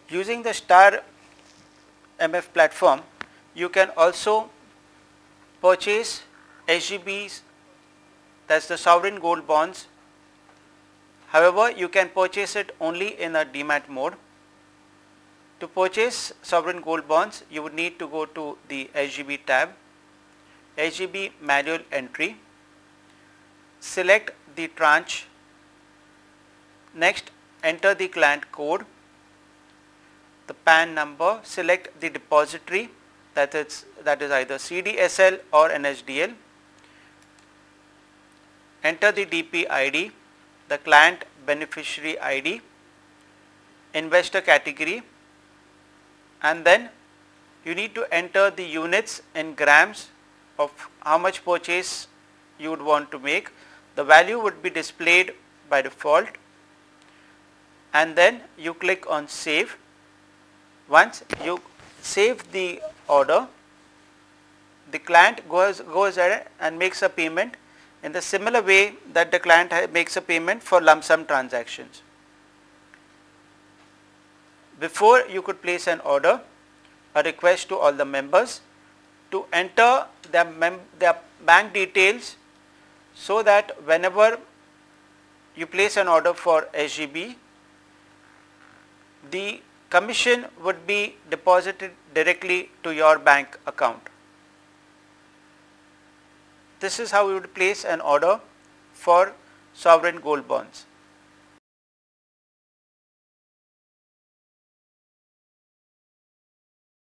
Using the Star MF platform, you can also purchase SGBs, that's the sovereign gold bonds. However, you can purchase it only in a demat mode. To purchase sovereign gold bonds, you would need to go to the SGB tab, SGB manual entry, select the tranche, next enter the client code, the PAN number, select the depository, that is either CDSL or NSDL, enter the DP ID, the client beneficiary ID, investor category, and then you need to enter the units in grams of how much purchase you would want to make. The value would be displayed by default, and then you click on save. Once you save the order, the client goes ahead and makes a payment in the similar way that the client makes a payment for lump sum transactions. Before you could place an order, a request to all the members to enter their bank details, so that whenever you place an order for SGB, the commission would be deposited directly to your bank account. This is how you would place an order for sovereign gold bonds.